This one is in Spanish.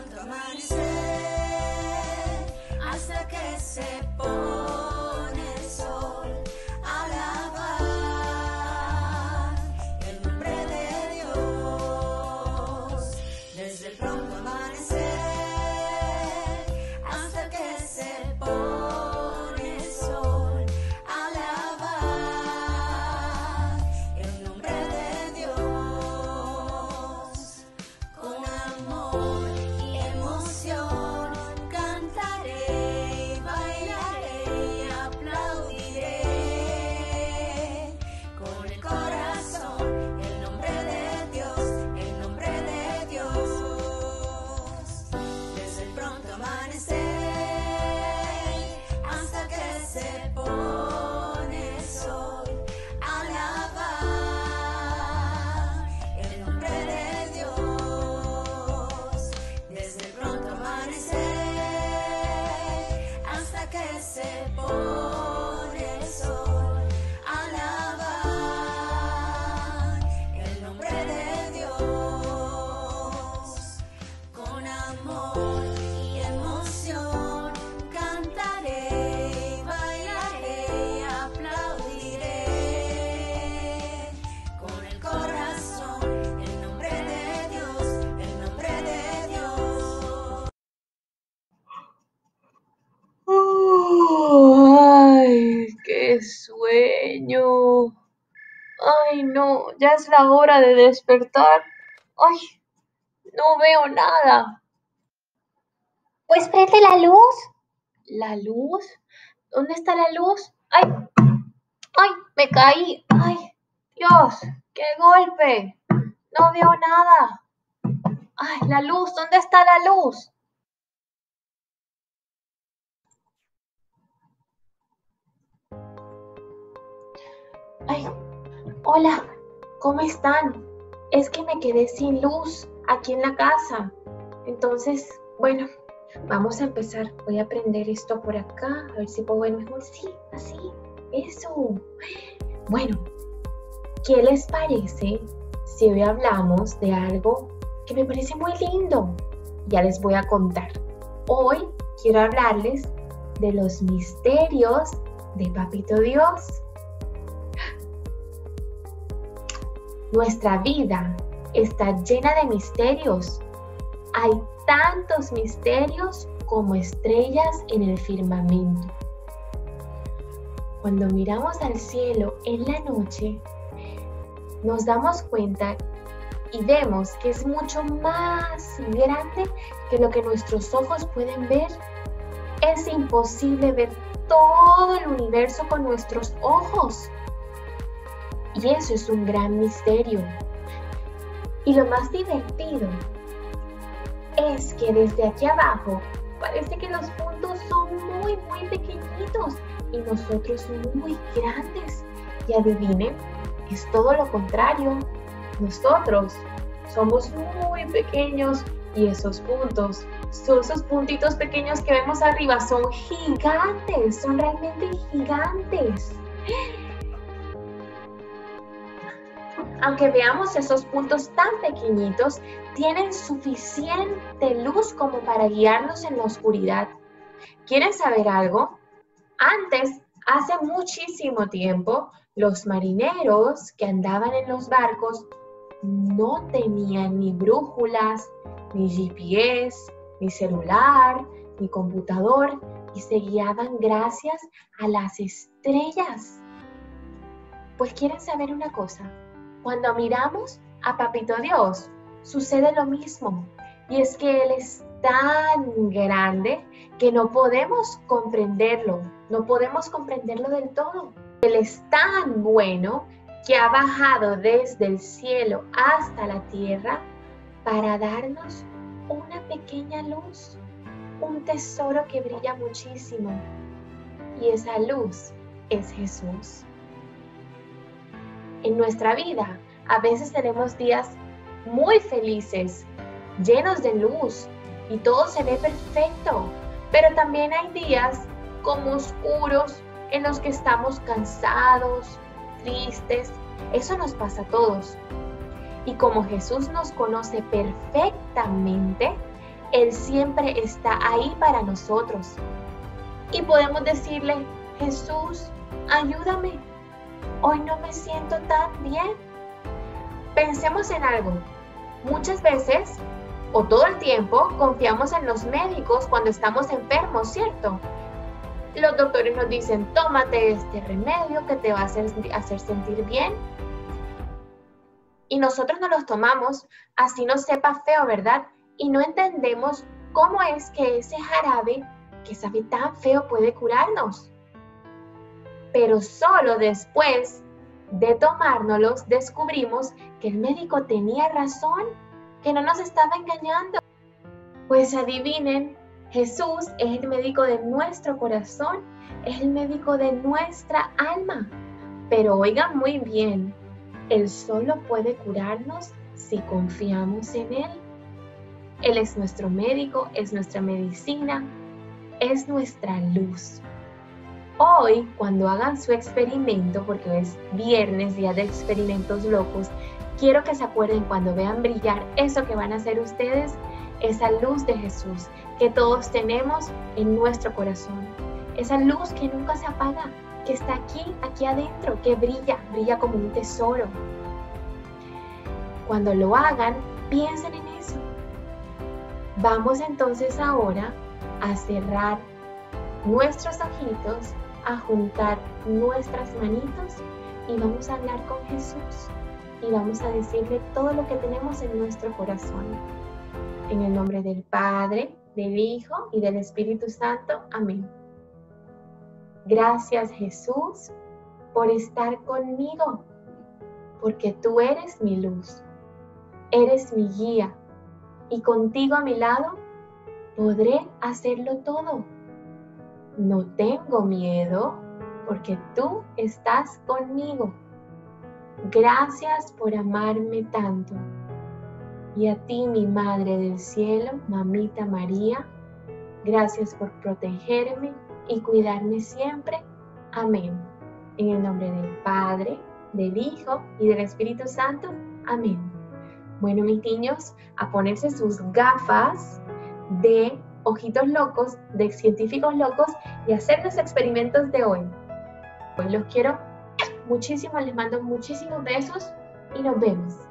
pronto amanecer, hasta que se pone el sol, alabar el nombre de Dios. Desde el pronto amanecer hasta que se pone el sol, alabar el nombre de Dios. Con amor y emoción cantaré y bailaré y aplaudiré. Con el corazón el nombre de Dios, el nombre de Dios. Desde el pronto amanecer hasta que se pone el sol, alabar el nombre de Dios. Desde el pronto amanecer hasta que se pone el sol, alabar el nombre de Dios. Con amor y emoción cantaré y bailaré y aplaudiré. Con el corazón el nombre de Dios, el nombre de Dios. ¡Ay, qué sueño! ¡Ay, no! Ya es la hora de despertar. ¡Ay, no veo nada! Pues prende la luz. ¿La luz? ¿Dónde está la luz? ¡Ay! ¡Ay! ¡Me caí! ¡Ay! ¡Dios! ¡Qué golpe! No veo nada. ¡Ay, la luz! ¿Dónde está la luz? ¡Ay! Hola, ¿cómo están? Es que me quedé sin luz aquí en la casa. Entonces, bueno, vamos a empezar. Voy a prender esto por acá, a ver si puedo ver mejor. Sí, así, eso. Bueno, ¿qué les parece si hoy hablamos de algo que me parece muy lindo? Ya les voy a contar. Hoy quiero hablarles de los misterios de Papito Dios. Nuestra vida está llena de misterios. Hay tantos misterios como estrellas en el firmamento. Cuando miramos al cielo en la noche, nos damos cuenta y vemos que es mucho más grande que lo que nuestros ojos pueden ver. Es imposible ver todo el universo con nuestros ojos. Y eso es un gran misterio. Y lo más divertido es que desde aquí abajo parece que los puntos son muy pequeñitos y nosotros muy grandes. Y adivinen, es todo lo contrario. Nosotros somos muy pequeños y esos puntos, esos puntitos pequeños que vemos arriba son gigantes, son realmente gigantes. Aunque veamos esos puntos tan pequeñitos, tienen suficiente luz como para guiarnos en la oscuridad. ¿Quieren saber algo? Antes, hace muchísimo tiempo, los marineros que andaban en los barcos no tenían ni brújulas, ni GPS, ni celular, ni computador, y se guiaban gracias a las estrellas. Pues ¿quieren saber una cosa? Cuando miramos a Papito Dios, sucede lo mismo. Y es que Él es tan grande que no podemos comprenderlo. No podemos comprenderlo del todo. Él es tan bueno que ha bajado desde el cielo hasta la tierra para darnos una pequeña luz. Un tesoro que brilla muchísimo. Y esa luz es Jesús. En nuestra vida, a veces tenemos días muy felices, llenos de luz, y todo se ve perfecto. Pero también hay días como oscuros en los que estamos cansados, tristes. Eso nos pasa a todos. Y como Jesús nos conoce perfectamente, Él siempre está ahí para nosotros. Y podemos decirle, Jesús, ayúdame. Hoy no me siento tan bien. Pensemos en algo. Muchas veces, o todo el tiempo, confiamos en los médicos cuando estamos enfermos, ¿cierto? Los doctores nos dicen, tómate este remedio que te va a hacer sentir bien. Y nosotros nos los tomamos, así nos sepa feo, ¿verdad? Y no entendemos cómo es que ese jarabe que sabe tan feo puede curarnos. Pero solo después de tomárnoslos descubrimos que el médico tenía razón, que no nos estaba engañando. Pues adivinen, Jesús es el médico de nuestro corazón, es el médico de nuestra alma. Pero oigan muy bien, Él solo puede curarnos si confiamos en Él. Él es nuestro médico, es nuestra medicina, es nuestra luz. Hoy, cuando hagan su experimento, porque es viernes, día de experimentos locos, quiero que se acuerden cuando vean brillar eso que van a hacer ustedes, esa luz de Jesús que todos tenemos en nuestro corazón. Esa luz que nunca se apaga, que está aquí adentro, que brilla como un tesoro. Cuando lo hagan, piensen en eso. Vamos entonces ahora a cerrar nuestros ojitos, a juntar nuestras manitos y vamos a hablar con Jesús y vamos a decirle todo lo que tenemos en nuestro corazón. En el nombre del Padre, del Hijo y del Espíritu Santo. Amén. Gracias, Jesús, por estar conmigo, porque tú eres mi luz, eres mi guía y contigo a mi lado podré hacerlo todo. No tengo miedo porque tú estás conmigo. Gracias por amarme tanto. Y a ti, mi Madre del Cielo, Mamita María, gracias por protegerme y cuidarme siempre. Amén. En el nombre del Padre, del Hijo y del Espíritu Santo. Amén. Bueno, mis niños, a ponerse sus gafas de ojitos locos, de científicos locos y hacer los experimentos de hoy. Pues los quiero muchísimo, les mando muchísimos besos y nos vemos.